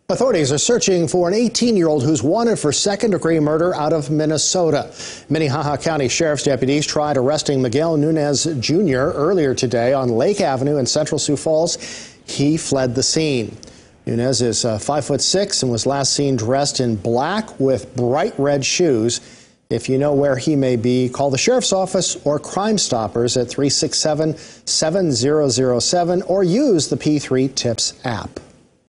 Authorities are searching for an 18-year-old who's wanted for second-degree murder out of Minnesota. Minnehaha County Sheriff's deputies tried arresting Miguel Nunez Jr. earlier today on Lake Avenue in Central Sioux Falls. He fled the scene. Nunez is 5'6" and was last seen dressed in black with bright red shoes. If you know where he may be, call the Sheriff's Office or Crime Stoppers at 367-7007 or use the P3 Tips app.